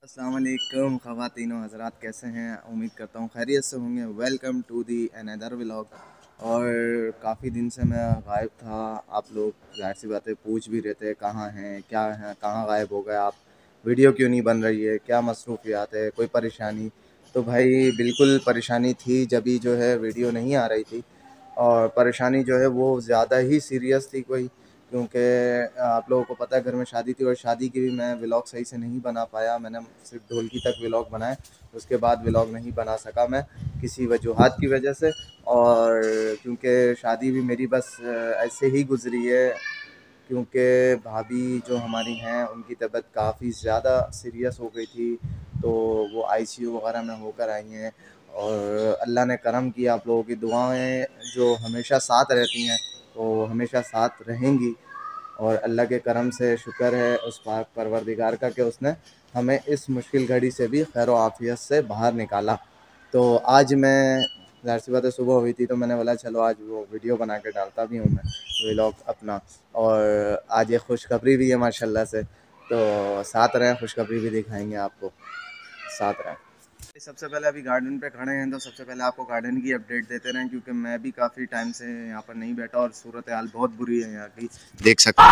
अस्सलाम वालेकुम ख़वातीनो हज़रात, कैसे हैं? उम्मीद करता हूँ खैरियत से होंगे। Welcome to the another vlog. और काफ़ी दिन से मैं गायब था। आप लोग ज़ाहिर सी बातें पूछ भी रहे थे कहाँ हैं, क्या हैं, कहाँ गायब हो गए आप, वीडियो क्यों नहीं बन रही है, क्या मसरूफ़ियात है, कोई परेशानी? तो भाई बिल्कुल परेशानी थी, जब भी जो है वीडियो नहीं आ रही थी। और परेशानी जो है वो ज़्यादा ही सीरियस थी कोई, क्योंकि आप लोगों को पता है घर में शादी थी और शादी की भी मैं व्लॉग सही से नहीं बना पाया। मैंने सिर्फ ढोलकी तक व्लॉग बनाए, उसके बाद व्लॉग नहीं बना सका मैं किसी वजूहात की वजह से। और क्योंकि शादी भी मेरी बस ऐसे ही गुजरी है, क्योंकि भाभी जो हमारी हैं उनकी तबीयत काफ़ी ज़्यादा सीरियस हो गई थी, तो वो आईसीयू वगैरह में होकर आई हैं। और अल्लाह ने करम किया, आप लोगों की दुआएं जो हमेशा साथ रहती हैं वो हमेशा साथ रहेंगी। और अल्लाह के करम से शुक्र है उस पाक परवरदिगार का कि उसने हमें इस मुश्किल घड़ी से भी खैर आफियत से बाहर निकाला। तो आज मैं ज़ाहिर सी बात है सुबह हुई थी, तो मैंने बोला चलो आज वो वीडियो बना के डालता भी हूँ मैं व्लॉग अपना। और आज एक खुशखबरी भी है माशाल्लाह से, तो साथ रहें, खुशखबरी भी दिखाएंगे आपको, साथ रहें। सबसे पहले अभी गार्डन पे खड़े हैं, तो सबसे पहले आपको गार्डन की अपडेट देते रहें, क्योंकि मैं भी काफ़ी टाइम से यहाँ पर नहीं बैठा और सूरत हाल बहुत बुरी है यहाँ की, देख सकते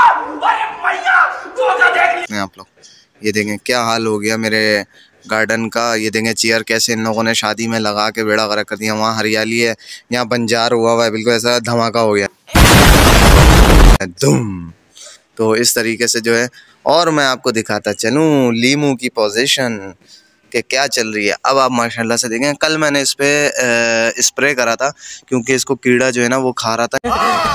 हैं आप लोग। ये देखें क्या हाल हो गया मेरे गार्डन का। ये देखें चेयर कैसे इन लोगों ने शादी में लगा के बेड़ा गर्क कर दिया। वहाँ हरियाली है, यहाँ बंजार हुआ है, बिल्कुल ऐसा धमाका हो गया धूम। तो इस तरीके से जो है, और मैं आपको दिखाता चलूँ लीमू की पोजीशन कि क्या चल रही है। अब आप माशाल्लाह से देखें, कल मैंने इस पे स्प्रे करा था, क्योंकि इसको कीड़ा जो है ना वो खा रहा था।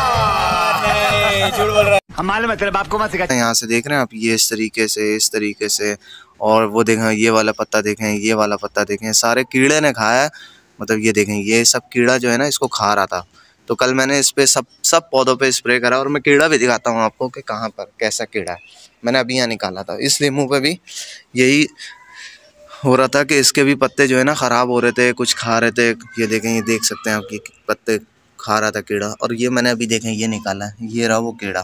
झूठ बोल रहा है, हमारे मतलब आपको मत सिखा। यहाँ से देख रहे हैं आप, ये इस तरीके से। और वो देखें ये वाला पत्ता देखें, ये वाला पत्ता देखें, सारे कीड़े ने खाया है। मतलब ये देखें, ये सब कीड़ा जो है ना इसको खा रहा था। तो कल मैंने इस पे सब पौधों पे स्प्रे करा, और मैं कीड़ा भी दिखाता हूँ आपको कि कहाँ पर कैसा कीड़ा है। मैंने अभी यहाँ निकाला था। इस लीमू पे भी यही हो रहा था कि इसके भी पत्ते जो है ना ख़राब हो रहे थे, कुछ खा रहे थे। ये देखें, ये देख सकते हैं आप कि पत्ते खा रहा था कीड़ा। और ये मैंने अभी देखें ये निकाला है, ये रहा वो कीड़ा।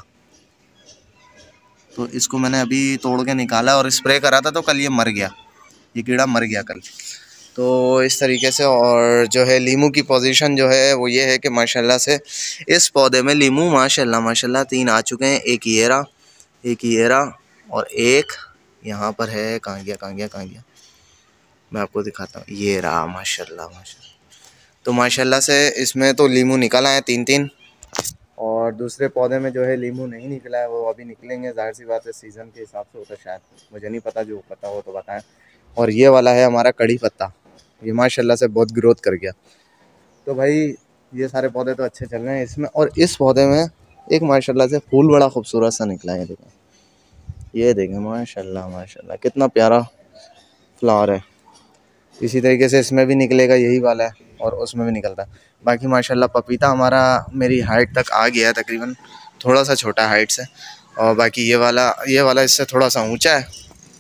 तो इसको मैंने अभी तोड़ के निकाला और स्प्रे करा था, तो कल ये मर गया, ये कीड़ा मर गया कल। तो इस तरीके से। और जो है लीमू की पोजीशन जो है वो ये है कि माशाल्लाह से इस पौधे में लीमू माशाल्लाह माशाल्लाह 3 आ चुके हैं। एक ये रहा, एक ये रहा, और एक यहाँ पर है। कहाँ गया, कहाँ गया, कहाँ गया, मैं आपको दिखाता हूँ। ये रहा माशाल्लाह माशाल्लाह। तो माशाल्लाह से इसमें तो लीमू निकल आए 3-3। और दूसरे पौधे में जो है लीमू नहीं निकला है, वो अभी निकलेंगे। ज़ाहिर सी बात है सीज़न के हिसाब से होता है, शायद मुझे नहीं पता, जो पता हो तो बताएं। और ये वाला है हमारा कड़ी पत्ता, ये माशाल्लाह से बहुत ग्रोथ कर गया। तो भाई ये सारे पौधे तो अच्छे चल रहे हैं इसमें। और इस पौधे में एक माशाल्लाह से फूल बड़ा खूबसूरत सा निकला है। देखें, ये देखें माशाल्लाह माशाल्लाह कितना प्यारा फ्लावर है। इसी तरीके से इसमें भी निकलेगा, यही वाला है, और उसमें भी निकलता है। बाकी माशाल्लाह पपीता हमारा मेरी हाइट तक आ गया है तकरीबन, थोड़ा सा छोटा हाइट से। और बाकी ये वाला इससे थोड़ा सा ऊंचा है।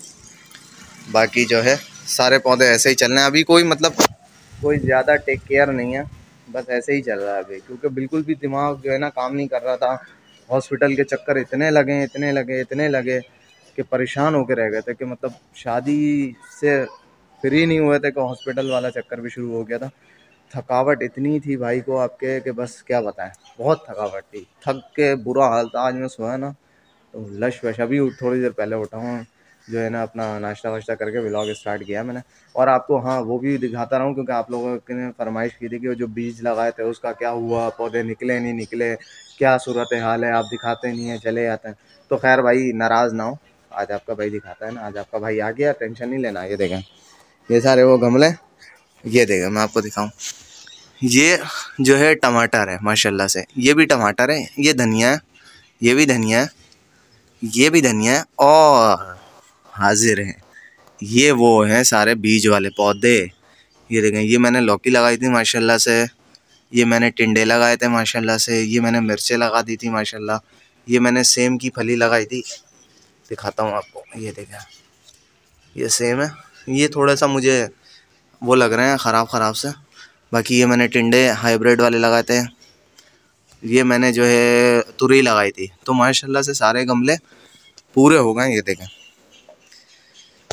बाकी जो है सारे पौधे ऐसे ही चल रहे हैं अभी, कोई मतलब कोई ज़्यादा टेक केयर नहीं है, बस ऐसे ही चल रहा है अभी। क्योंकि बिल्कुल भी दिमाग जो है ना काम नहीं कर रहा था। हॉस्पिटल के चक्कर इतने लगे कि परेशान होकर रह गए थे, कि मतलब शादी से फ्री नहीं हुए थे कि हॉस्पिटल वाला चक्कर भी शुरू हो गया था। थकावट इतनी थी भाई को आपके कि बस क्या बताएं, बहुत थकावट थी, थक के बुरा हाल था। आज मैं सोया ना तो लश वश, अभी थोड़ी देर पहले उठा हूँ, जो है ना अपना नाश्ता वाश्ता करके व्लॉग स्टार्ट किया मैंने। और आपको हाँ वो भी दिखाता रहूँ, क्योंकि आप लोगों ने फरमाइश की थी कि वो जो बीज लगाए थे उसका क्या हुआ, पौधे निकले नहीं निकले, क्या सूरत हाल है, आप दिखाते नहीं हैं, चले जाते हैं। तो खैर भाई नाराज़ ना हो, आज आपका भाई दिखाता है ना, आज आपका भाई आ गया, टेंशन नहीं लेना। ये देखें, ये सारे वो गमले, ये देखें मैं आपको दिखाऊं, ये जो है टमाटर है माशाल्लाह से, ये भी टमाटर है, ये धनिया है, ये भी धनिया है, ये भी धनिया है, और हाजिर है ये वो हैं सारे बीज वाले पौधे। ये देखें, ये मैंने लौकी लगाई थी माशाल्लाह से, ये मैंने टिंडे लगाए थे माशाल्लाह से, ये मैंने मिर्चें लगा दी थी माशाल्लाह, ये मैंने सेम की फली लगाई थी, दिखाता हूँ आपको। ये देखें, ये सेम है, ये थोड़ा सा मुझे वो लग रहे हैं ख़राब से। बाकी ये मैंने टिंडे हाइब्रिड वाले लगाए थे, ये मैंने जो है तुरई लगाई थी। तो माशाल्लाह से सारे गमले पूरे हो गए। ये देखें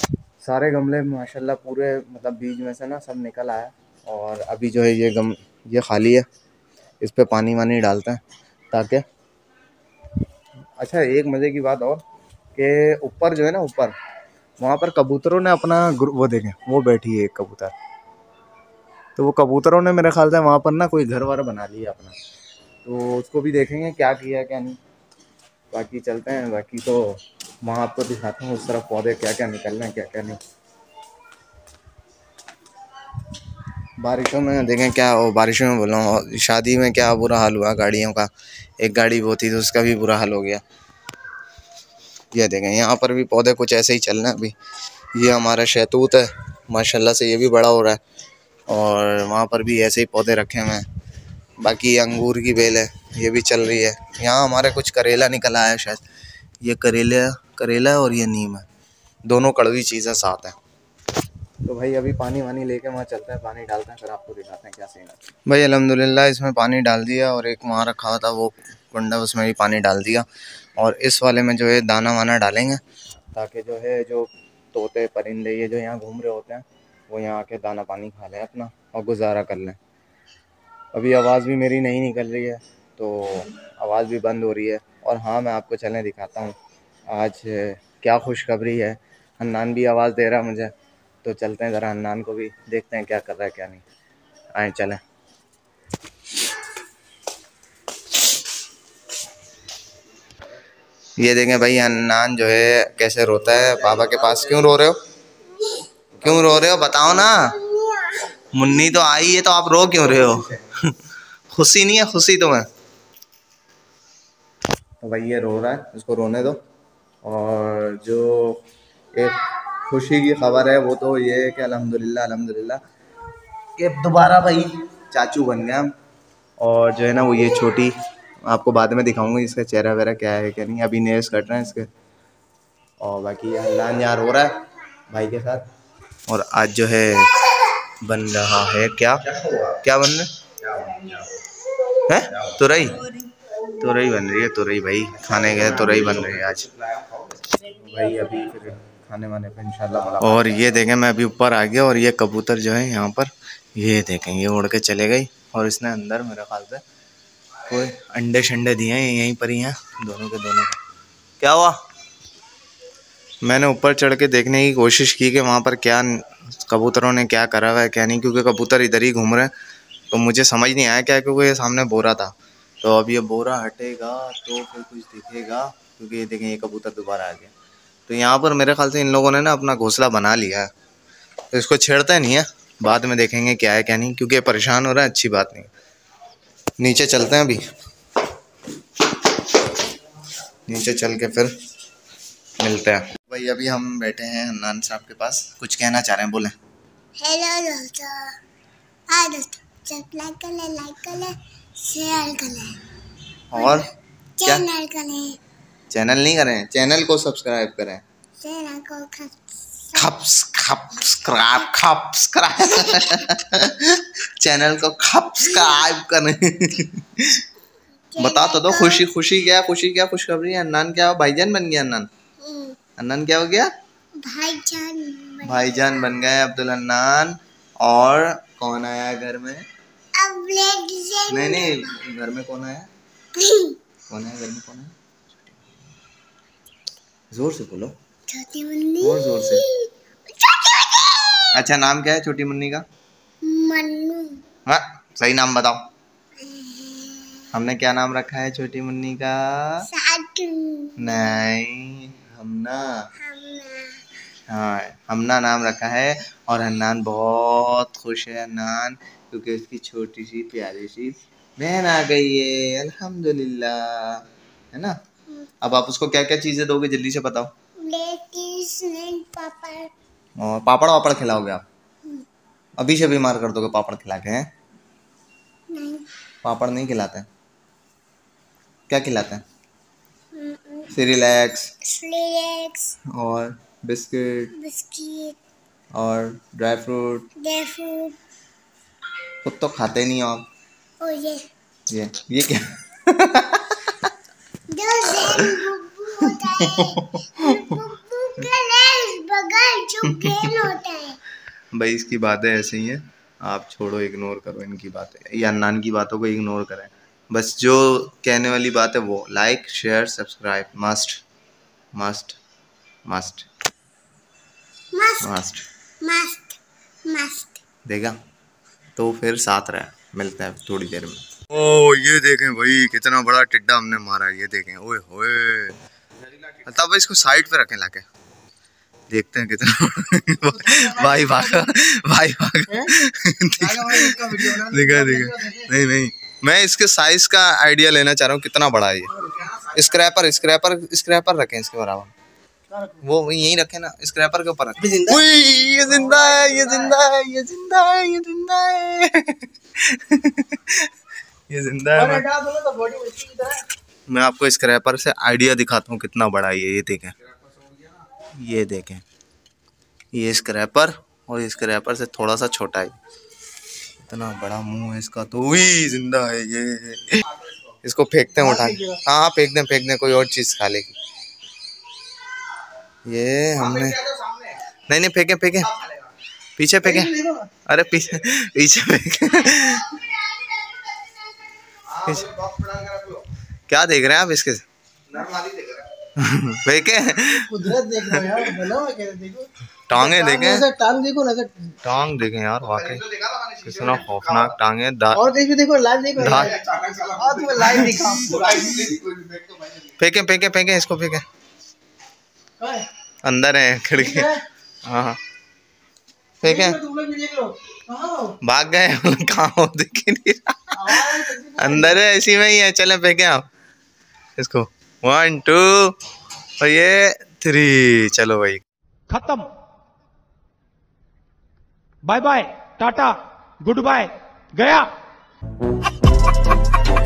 सारे गमले माशाल्लाह पूरे मतलब बीज में से ना सब निकल आया। और अभी जो है ये खाली है, इस पे पानी वानी डालते हैं ताकि। अच्छा, एक मज़े की बात और कि ऊपर जो है ना, ऊपर वहाँ पर कबूतरों ने अपना वो देखें, वो बैठी है एक कबूतर। तो वो कबूतरों ने मेरे ख्याल से वहाँ पर ना कोई घर वर बना लिया अपना, तो उसको भी देखेंगे क्या किया क्या नहीं। बाकी चलते हैं, बाकी तो वहाँ आपको दिखाता हूँ उस तरफ पौधे क्या क्या निकल रहे हैं क्या क्या नहीं। बारिशों में देखें क्या हो, बारिशों में बोला हूँ, शादी में क्या बुरा हाल हुआ गाड़ियों का। एक गाड़ी वो थी तो उसका भी बुरा हाल हो गया। ये देखें यहाँ पर भी पौधे कुछ ऐसे ही चल रहे हैं अभी। ये हमारा शहतूत है, माशाल्लाह से ये भी बड़ा हो रहा है। और वहाँ पर भी ऐसे ही पौधे रखे हुए हैं। बाकी अंगूर की बेल है, ये भी चल रही है। यहाँ हमारे कुछ करेला निकल आया है शायद। ये करेला है और ये नीम है, दोनों कड़वी चीज़ें साथ हैं। तो भाई अभी पानी वानी लेके वहाँ चलते हैं, पानी डालते हैं, फिर आपको दिखाते हैं क्या सीन है। भाई अल्हम्दुलिल्लाह इसमें पानी डाल दिया, और एक वहाँ रखा हुआ था वो कुंडा, उसमें भी पानी डाल दिया। और इस वाले में जो है दाना वाना डालेंगे, ताकि जो है जो तोते परिंदे ये जो यहाँ घूम रहे होते हैं वो यहाँ आके दाना पानी खा लें अपना और गुजारा कर लें। अभी आवाज़ भी मेरी नहीं निकल रही है, तो आवाज़ भी बंद हो रही है। और हाँ, मैं आपको चलें दिखाता हूँ आज क्या खुशखबरी है। हन्नान भी आवाज़ दे रहा है मुझे, तो चलते हैं ज़रा हन्नान को भी देखते हैं क्या कर रहा है क्या नहीं। आए चलें। ये देखें भाई, हन्नान जो है कैसे रोता है बाबा के पास। क्यों रो रहे हो, क्यों रो रहे हो बताओ ना। मुन्नी तो आई है तो आप रो क्यों रहे हो? खुशी नहीं है, खुशी तुम्हें? तो भाई ये रो रहा है, इसको रोने दो। और जो एक खुशी की खबर है वो तो ये है कि अल्हम्दुलिल्लाह अल्हम्दुलिल्लाह कि दोबारा भाई चाचू बन गया हम। और जो है ना वो ये छोटी, आपको बाद में दिखाऊंगा इसका चेहरा वेरा क्या है क्या नहीं। अभी नेल्स कट रहे हैं इसके। और बाकी हल्लान यार हो रहा है भाई के साथ। और आज जो है बन रहा है क्या क्या बन रहा है? तुरई, तुरई बन रही है। तुरई भाई खाने गए, तुरई बन रही है आज भाई। अभी फिर खाने वाने पे इंशाल्लाह। और ये देखें मैं अभी ऊपर आ गया, और ये कबूतर जो है यहाँ पर, ये देखें ये उड़ के चले गई। और इसने अंदर मेरे ख्याल से कोई अंडे शंडे दिए हैं, यहीं पर ही हैं दोनों के दोनों। क्या हुआ? मैंने ऊपर चढ़ के देखने की कोशिश की कि वहाँ पर क्या कबूतरों ने क्या करा हुआ है क्या नहीं, क्योंकि कबूतर इधर ही घूम रहे हैं। तो मुझे समझ नहीं आया क्या, क्योंकि ये सामने बोरा था। तो अब ये बोरा हटेगा तो फिर कुछ दिखेगा, क्योंकि ये देखें ये कबूतर दोबारा आ गया। तो यहाँ पर मेरे ख्याल से इन लोगों ने ना अपना घोंसला बना लिया है, तो इसको छेड़ता नहीं है। बाद में देखेंगे क्या है क्या नहीं, क्योंकि परेशान हो रहा है, अच्छी बात नहीं। नीचे चलते हैं अभी, नीचे चल के फिर मिलते हैं। भाई अभी हम बैठे हैं हन्नान साहब के पास, कुछ कहना चाह रहे हैं, बोले। हेलो दोस्तों, हाय दोस्तों, लाइक करें, शेयर करें और चैनल करें। चैनल नहीं करें, चैनल को सब्सक्राइब करें। चैनल को चैनल को सब्सक्राइब करें। बता तो दो खुशी खुशी क्या खुशखबरी है? अन्नान क्या हो, भाईजान बन गया अन्नान? अन्नान क्या हो गया? भाईजान बन गए अब्दुल अन्नान। और कौन आया घर में? नहीं घर में कौन आया? कौन है घर में, कौन है? जोर से बोलो, छोटी मुन्नी। और जोर से। अच्छा नाम क्या है छोटी मुन्नी का? मन्नू। हाँ सही नाम बताओ। हमने क्या नाम रखा है छोटी मुन्नी का? साटू। नहीं, हमना। हाँ हमना नाम रखा है। और हन्नान बहुत खुश है हन्नान, क्योंकि उसकी छोटी सी प्यारी सी बहन आ गई है अल्हम्दुलिल्लाह, है ना। अब आप उसको क्या क्या चीजें दोगे जल्दी से बताओ। पापड़। और पापड़ वापड़ खिलाओगे आप? अभी से बीमार कर दोगे पापड़ खिला के? हैं नहीं, पापड़ नहीं खिलाते हैं, क्या खिलाते हैं? सिरिलैक्स और बिस्किट और ड्राई फ्रूट। खुद तो खाते नहीं हो आप। ओ ये क्या? जो ज़ेन बुब्बू होता है, बुब्बू का लेस बगल जो गेम होता है। भाई इसकी बातें ऐसे ही हैं, आप छोड़ो, इग्नोर करो इनकी बातें, या अन्नान की बातों को इग्नोर करें। बस जो कहने वाली बात है वो like share subscribe must must must मस्त मस्ट मस्त मस्त। देगा। तो फिर साथ रहे, मिलते हैं थोड़ी देर में। ओ ये देखें भाई कितना बड़ा टिड्डा हमने मारा, ये देखें, ओए होए। तब इसको साइड पे रखें लाके, देखते हैं कितना भाई भागा, भाई भागा। देखा देखा, नहीं नहीं, मैं इसके साइज का आइडिया लेना चाह रहा हूँ, कितना बड़ा है ये। स्क्रैपर स्क्रैपर स्क्रैपर रखें इसके बराबर, वो यहीं रखे ना, स्क्रैपर के ऊपर रखें। ये जिंदा है, ये जिंदा है, ये जिंदा है, ये जिंदा है। ये जिंदा है। मैं आपको स्क्रैपर से आइडिया दिखाता हूँ कितना बड़ा है ये देखें, ये देखें, ये स्क्रैपर और स्क्रैपर से थोड़ा सा छोटा है, इतना बड़ा मुंह है इसका। तो वही जिंदा है ये। इसको फेंकते हैं उठा के, हाँ फेंक दें, कोई और चीज खा लेगी। ये हमने नहीं नहीं फेंके, पीछे फेंके, अरे पीछे पीछे फेंके। क्या देख रहे हैं आप इसके? फेंके, कुदरत देख रहे हो यार, बनाओ क्या देखो, टांगे देखें, टांग देखो ना, टांग देखें यार, वाकई कितना खौफनाक टांगे। और देखो लाइव देखो, तुम्हें लाइव दिखाओ। फेंके इसको, फेंके, अंदर है खिड़की, हाँ फेंके, भाग गए, कहाँ हो दिख नहीं रहा, अंदर है, इसी में ही है। चले फेंके आप इसको, 1 2 और ये 3, चलो भाई खत्म, bye bye ta-ta goodbye, गया।